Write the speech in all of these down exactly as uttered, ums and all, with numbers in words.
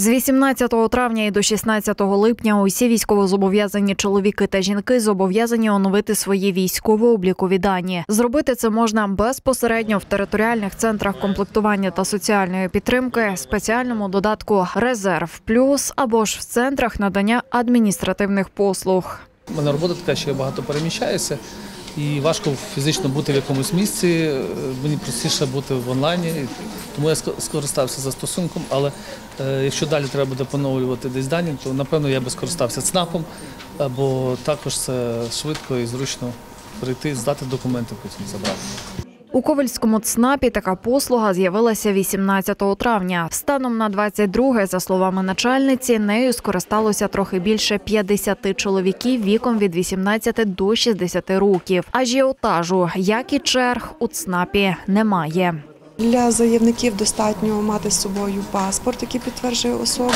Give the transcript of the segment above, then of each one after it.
З вісімнадцятого травня і до шістнадцятого липня усі військовозобов'язані чоловіки та жінки зобов'язані оновити свої військово-облікові дані. Зробити це можна безпосередньо в територіальних центрах комплектування та соціальної підтримки, спеціальному додатку «Резерв Плюс» або ж в центрах надання адміністративних послуг. У мене робота така, що я багато переміщаюся і важко фізично бути в якомусь місці, мені простіше бути в онлайні, тому я скористався застосунком, але е, якщо далі треба буде поновлювати десь дані, то напевно я би скористався ЦНАПом, бо також це швидко і зручно прийти, здати документи, потім забрати. У Ковельському ЦНАПі така послуга з'явилася вісімнадцятого травня. Станом на двадцять друге, за словами начальниці, нею скористалося трохи більше п'ятдесят чоловіків віком від вісімнадцяти до шістдесяти років. Ажіотажу, як і черг, у ЦНАПі немає. Для заявників достатньо мати з собою паспорт, який підтверджує особу,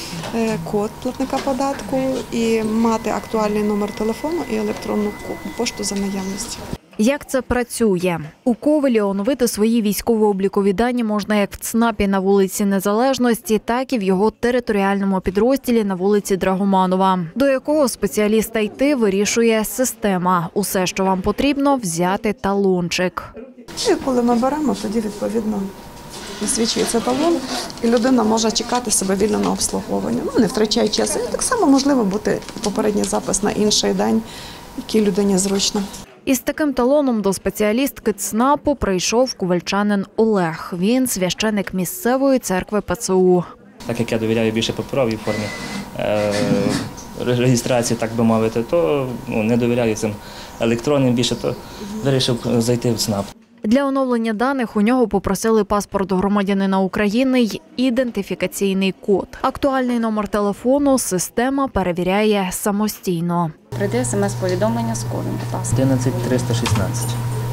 код платника податку і мати актуальний номер телефону і електронну пошту за наявності. Як це працює? У Ковелі оновити свої військово-облікові дані можна як в ЦНАПі на вулиці Незалежності, так і в його територіальному підрозділі на вулиці Драгоманова, до якого спеціаліста йти вирішує система. Усе, що вам потрібно, взяти талончик. І коли ми беремо, тоді відповідно висвічується талон, і людина може чекати себе вільно на обслуговування. Ну, не втрачає часу. І так само можливо бути попередній запис на інший день, який людині зручно. Із таким талоном до спеціалістки ЦНАПу прийшов ковельчанин Олег. Він священик місцевої церкви ПЦУ. Так як я довіряю більше паперовій формі е реєстрації, так би мовити, то ну, не довіряю цим електронним більше, то вирішив зайти в ЦНАП. Для оновлення даних у нього попросили паспорт громадянина України й ідентифікаційний код. Актуальний номер телефону система перевіряє самостійно. Прийде смс-повідомлення з кодом, будь ласка. одинадцять триста шістнадцять.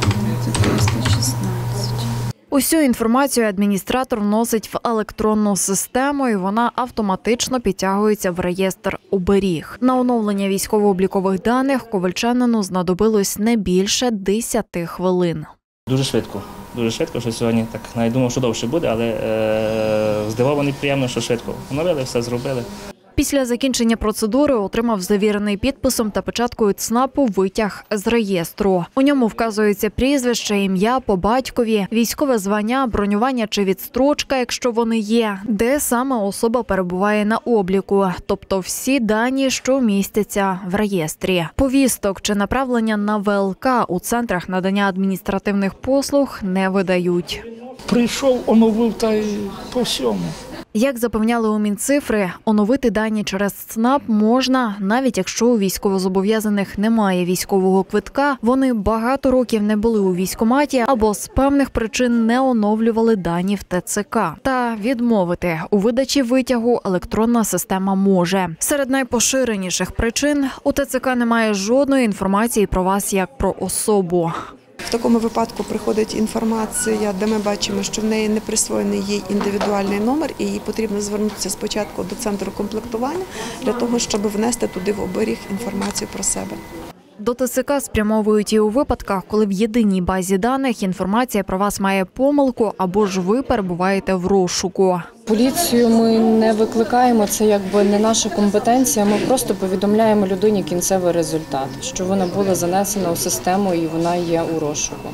Усю інформацію адміністратор вносить в електронну систему, і вона автоматично підтягується в реєстр оберіг. На оновлення військово-облікових даних ковельчанину знадобилось не більше десяти хвилин. Дуже швидко, дуже швидко, що сьогодні так навіть думав, що довше буде, але е здивований приємно, що швидко. Оновили, все зробили. Після закінчення процедури отримав завірений підписом та печаткою ЦНАПу витяг з реєстру. У ньому вказується прізвище, ім'я по батькові, військове звання, бронювання чи відстрочка, якщо вони є, де саме особа перебуває на обліку, тобто всі дані, що містяться в реєстрі. Повісток чи направлення на В Л К у центрах надання адміністративних послуг не видають. Прийшов, оновив та й по всьому. Як запевняли у Мінцифри, оновити дані через ЦНАП можна, навіть якщо у військовозобов'язаних немає військового квитка, вони багато років не були у військкоматі або з певних причин не оновлювали дані в Т Ц К. Та відмовити у видачі витягу електронна система може. Серед найпоширеніших причин – у Т Ц К немає жодної інформації про вас як про особу. В такому випадку приходить інформація, де ми бачимо, що в неї не присвоєний їй індивідуальний номер, і їй потрібно звернутися спочатку до центру комплектування для того, щоб внести туди в оберіг інформацію про себе. До Т Ц К спрямовують і у випадках, коли в єдиній базі даних інформація про вас має помилку або ж ви перебуваєте в розшуку. Поліцію ми не викликаємо, це якби не наша компетенція, ми просто повідомляємо людині кінцевий результат, що вона була занесена у систему і вона є у розшуку.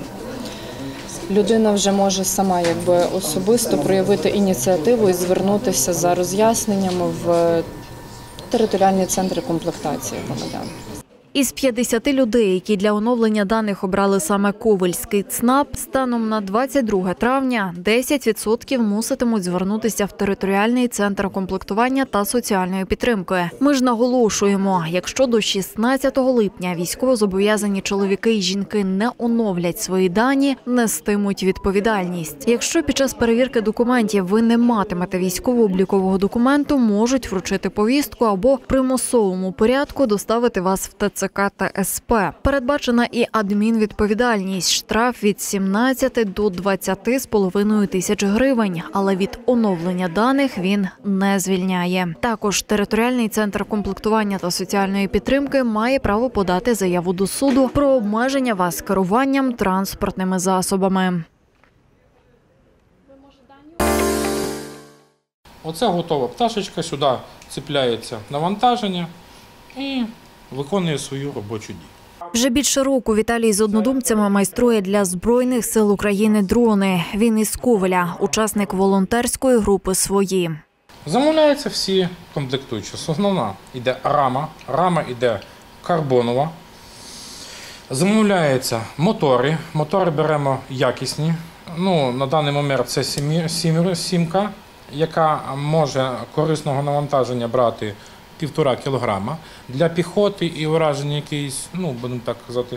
Людина вже може сама якби особисто проявити ініціативу і звернутися за роз'ясненнями в територіальні центри комплектації громадян. Із п'ятдесяти людей, які для оновлення даних обрали саме Ковельський ЦНАП, станом на двадцять друге травня десять відсотків муситимуть звернутися в територіальний центр комплектування та соціальної підтримки. Ми ж наголошуємо, якщо до шістнадцятого липня військовозобов'язані чоловіки і жінки не оновлять свої дані, нестимуть відповідальність. Якщо під час перевірки документів ви не матимете військово-облікового документу, можуть вручити повістку або в примусовому порядку доставити вас в Т Ц К та С П. Передбачена і адмінвідповідальність – штраф від сімнадцяти до двадцяти з половиною тисяч гривень, але від оновлення даних він не звільняє. Також територіальний центр комплектування та соціальної підтримки має право подати заяву до суду про обмеження вас керуванням транспортними засобами. Оце готова пташечка, сюди цепляється навантаження і виконує свою робочу дію. Вже більше року Віталій з однодумцями майструє для Збройних сил України дрони. Він із Ковеля, учасник волонтерської групи «Свої». Замовляються всі комплектуючі. Основна йде рама, рама йде карбонова. Замовляються мотори. Мотори беремо якісні. Ну, на даний момент це сімка, яка може корисного навантаження брати півтора кілограма. Для піхоти і ураження якоїсь, ну, будемо так казати,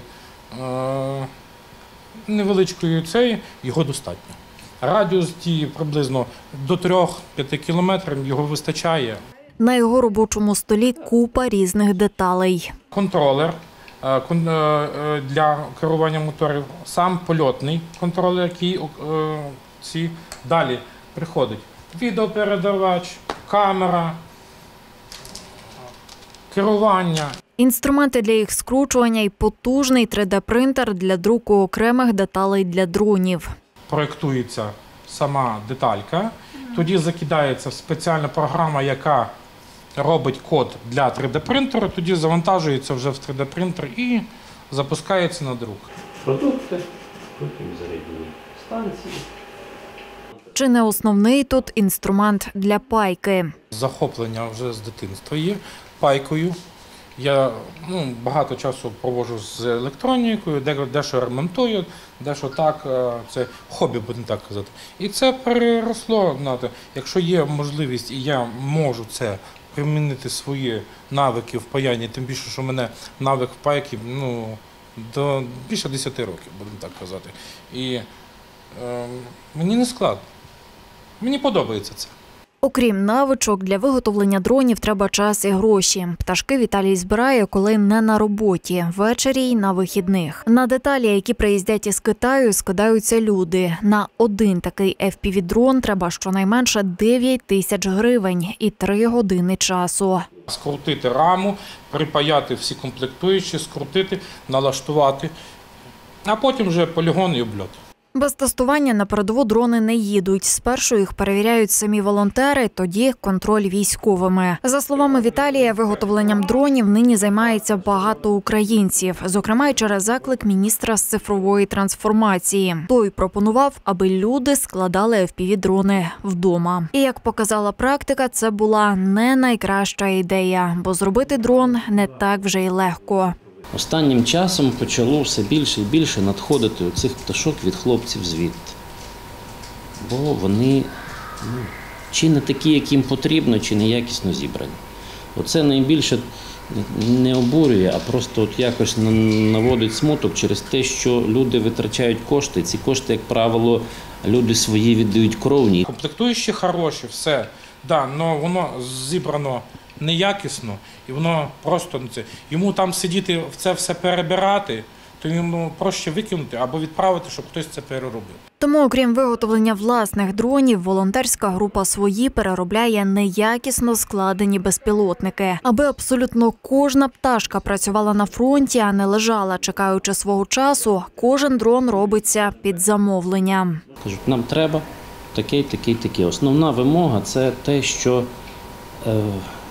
невеличкої цієї, його достатньо. Радіус дії приблизно до трьох-п'яти кілометрів, його вистачає. На його робочому столі купа різних деталей. Контролер для керування моторів, сам польотний контролер, який ці далі приходить. Відеопередавач, камера, керування. Інструменти для їх скручування і потужний три де принтер для друку окремих деталей для дронів. Проєктується сама деталька, тоді закидається спеціальна програма, яка робить код для три де принтера, тоді завантажується вже в три де принтер і запускається на друк. Продукти, потім зарядні станції. Чи не основний тут інструмент для пайки? Захоплення вже з дитинства є пайкою. Я ну, багато часу проводжу з електронікою, дещо ремонтую, дещо так, це хобі, будемо так казати. І це переросло, знаєте, якщо є можливість і я можу це примінити свої навики в паянні, тим більше, що в мене навик в пайці ну, до більше десяти років, будемо так казати. І е, мені не складно, мені подобається це. Окрім навичок, для виготовлення дронів треба час і гроші. Пташки Віталій збирає, коли не на роботі, ввечері й на вихідних. На деталі, які приїздять із Китаю, скидаються люди. На один такий еф пі ві-дрон треба щонайменше дев'ять тисяч гривень і три години часу. Скрутити раму, припаяти всі комплектуючі, скрутити, налаштувати, а потім вже полігон і обльот. Без тестування на передову дрони не їдуть. Спершу їх перевіряють самі волонтери, тоді контроль військовими. За словами Віталія, виготовленням дронів нині займається багато українців, зокрема й через заклик міністра з цифрової трансформації. Той пропонував, аби люди складали еф пі ві-дрони вдома. І як показала практика, це була не найкраща ідея, бо зробити дрон не так вже й легко. Останнім часом почало все більше і більше надходити оцих пташок від хлопців звідти. Бо вони ну, чи не такі, як їм потрібно, чи не якісно зібрані. Оце найбільше не обурює, а просто от якось наводить смуток через те, що люди витрачають кошти. Ці кошти, як правило, люди свої віддають кровні. Комплектуючі хороші, все, да, але воно зібрано неякісно, і воно просто це. Йому там сидіти, в це все перебирати, то йому проще викинути або відправити, щоб хтось це переробив. Тому, окрім виготовлення власних дронів, волонтерська група «Свої» переробляє неякісно складені безпілотники. Аби абсолютно кожна пташка працювала на фронті, а не лежала, чекаючи свого часу, кожен дрон робиться під замовлення. Кажуть, нам треба такий, такий, такий. Основна вимога – це те, що е,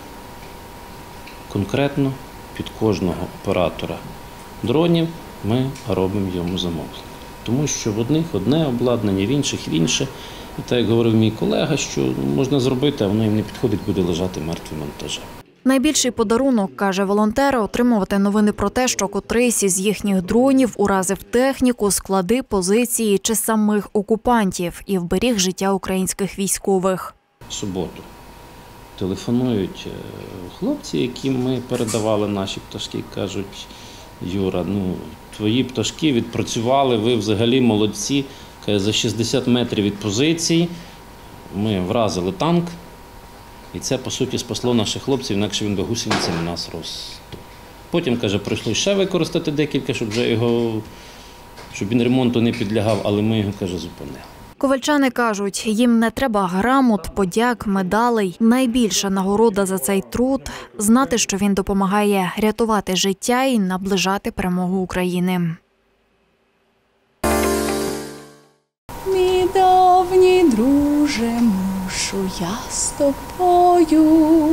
конкретно під кожного оператора дронів ми робимо йому замовлення. Тому що в одних одне обладнання, в інших інше. І так, як говорив мій колега, що можна зробити, а воно їм не підходить, буде лежати мертвим монтажем. Найбільший подарунок, каже волонтер, отримувати новини про те, що котрийсь із їхніх дронів уразив техніку, склади, позиції чи самих окупантів і вберіг життя українських військових. В суботу телефонують хлопці, яким ми передавали наші пташки, кажуть: Юра, ну, твої пташки відпрацювали, ви взагалі молодці. За шістдесят метрів від позиції ми вразили танк, і це, по суті, спасло наших хлопців, інакше він би гусеницями нас розтуп. Потім, каже, прийшло ще використати декілька, щоб вже його, щоб він ремонту не підлягав, але ми його, каже, зупинили. Ковальчани кажуть, їм не треба грамот, подяк, медалей. Найбільша нагорода за цей труд – знати, що він допомагає рятувати життя і наближати перемогу України. Мій давній друже, муж мушу я з тобою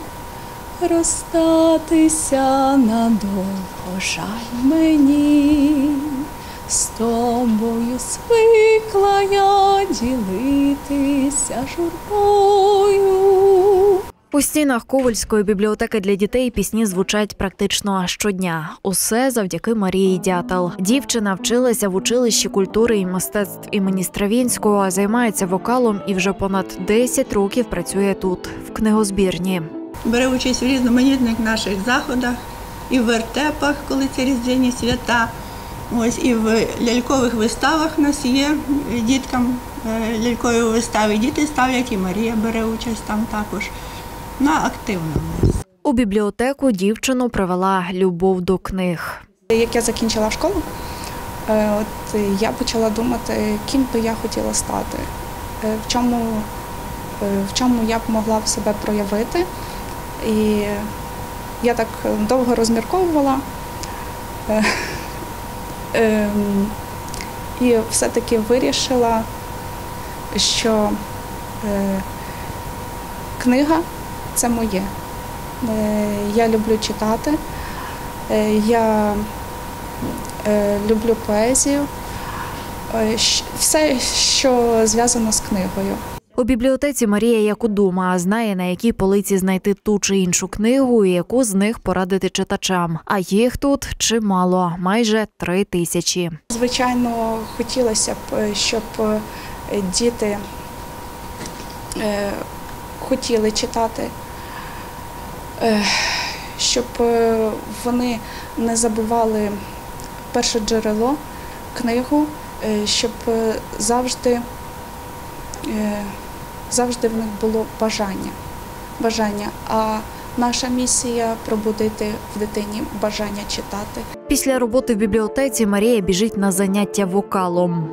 розстатися надовго, жаль мені, з тобою звикла я ділитися журбою. У стінах Ковельської бібліотеки для дітей пісні звучать практично щодня. Усе завдяки Марії Дятел. Дівчина вчилася в училищі культури і мистецтв імені Стравінського, займається вокалом і вже понад десять років працює тут, в книгозбірні. Бере участь в різноманітних наших заходах, і в вертепах, коли це різдвяні свята. Ось і в лялькових виставах у нас є діткам лялькові вистави. Діти ставлять, і Марія бере участь там також. Вона активна у нас. У бібліотеку дівчину привела любов до книг. Як я закінчила школу, от я почала думати, ким би я хотіла стати, в чому, в чому я б могла б себе проявити. І я так довго розмірковувала. І все-таки вирішила, що книга – це моє. Я люблю читати, я люблю поезію, все, що зв'язано з книгою. У бібліотеці Марія як удома, знає, на якій полиці знайти ту чи іншу книгу і яку з них порадити читачам. А їх тут чимало – майже три тисячі. Звичайно, хотілося б, щоб діти хотіли читати, щоб вони не забували перше джерело, книгу, щоб завжди Завжди в них було бажання. бажання. А наша місія – пробудити в дитині бажання читати. Після роботи в бібліотеці Марія біжить на заняття вокалом.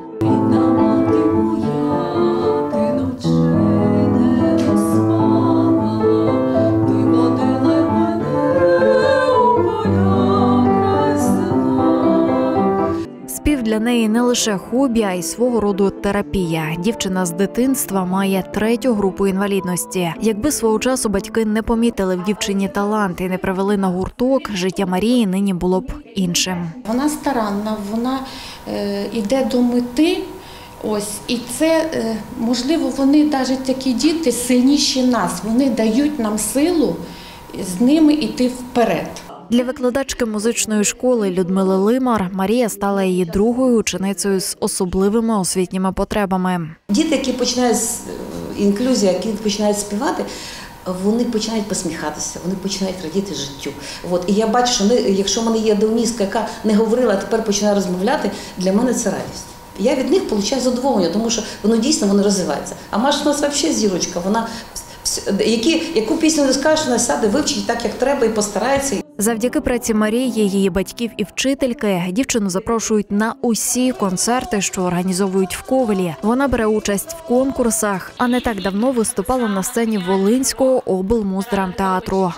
Спів для неї не лише хобі, а й свого роду терапія. Дівчина з дитинства має третю групу інвалідності. Якби свого часу батьки не помітили в дівчині талант і не привели на гурток, життя Марії нині було б іншим. Вона старанна, вона е, йде до мети. Ось, і це, е, можливо, вони, навіть такі діти, сильніші нас. Вони дають нам силу з ними йти вперед. Для викладачки музичної школи Людмили Лимар Марія стала її другою ученицею з особливими освітніми потребами. Діти, які починають з інклюзії, які починають співати, вони починають посміхатися, вони починають радіти життю. От. І я бачу, що вони, якщо в мене є донька, яка не говорила, а тепер починає розмовляти, для мене це радість. Я від них отримую задоволення, тому що воно дійсно воно розвивається. А Маша у нас взагалі зірочка, вона які, яку пісню не скажеш, вона сяде, вивчить так, як треба, і постарається. Завдяки праці Марії, її батьків і вчительки, дівчину запрошують на усі концерти, що організовують в Ковелі. Вона бере участь в конкурсах, а не так давно виступала на сцені Волинського облмуздрамтеатру.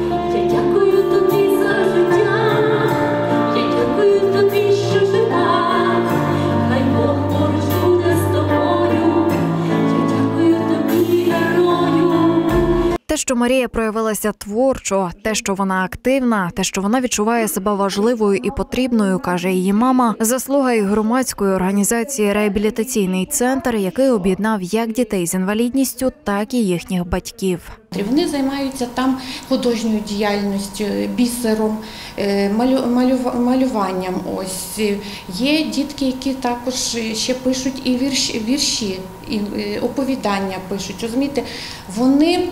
Те, що Марія проявилася творчо, те, що вона активна, те, що вона відчуває себе важливою і потрібною, каже її мама, заслуга і громадської організації «Реабілітаційний центр», який об'єднав як дітей з інвалідністю, так і їхніх батьків. Вони займаються там художньою діяльністю, бісером, малюванням. Ось є дітки, які також ще пишуть і вірші, вірші, і оповідання пишуть. Розумієте, вони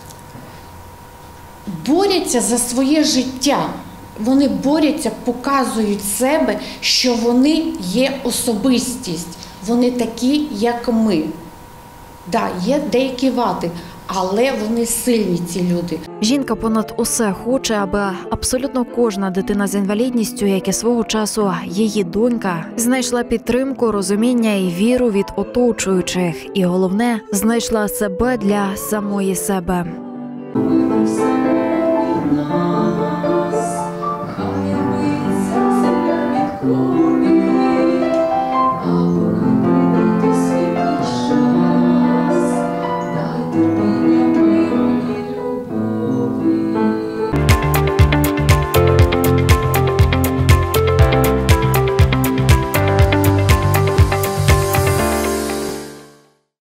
борються за своє життя, вони борються, показують себе, що вони є особистість, вони такі, як ми. Так, є деякі вади, але вони сильні, ці люди. Жінка понад усе хоче, аби абсолютно кожна дитина з інвалідністю, як і свого часу її донька, знайшла підтримку, розуміння і віру від оточуючих. І головне, знайшла себе для самої себе.